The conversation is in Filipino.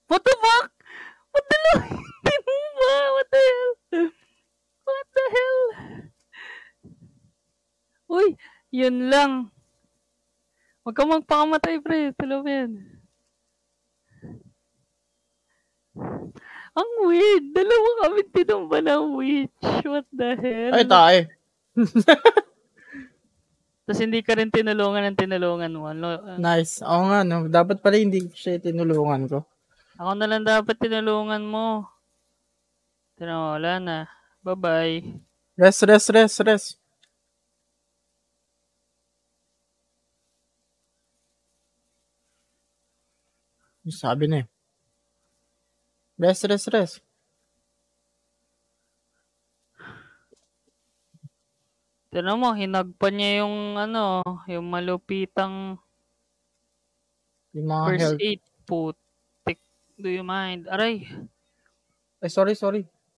What the fuck? What the hell? What the hell? What the hell? Uy, yun lang. Huwag kang magpakamatay, pre. Tulaw yan. Ang weird. Dalawa kami tinumba ng witch. What the hell? Ay, tayo. Tapos hindi ka rin tinulungan mo. Nice. Oo nga, no. Dapat pala hindi siya tinulungan ko. Ako na lang dapat tinulungan mo. Wala na. Bye-bye. Rest. Sabi na eh. Rest. Tignan mo, hinagpa niya yung yung malupitang Yung mga first health. aid. Putik. Do you mind? Aray. Ay, sorry.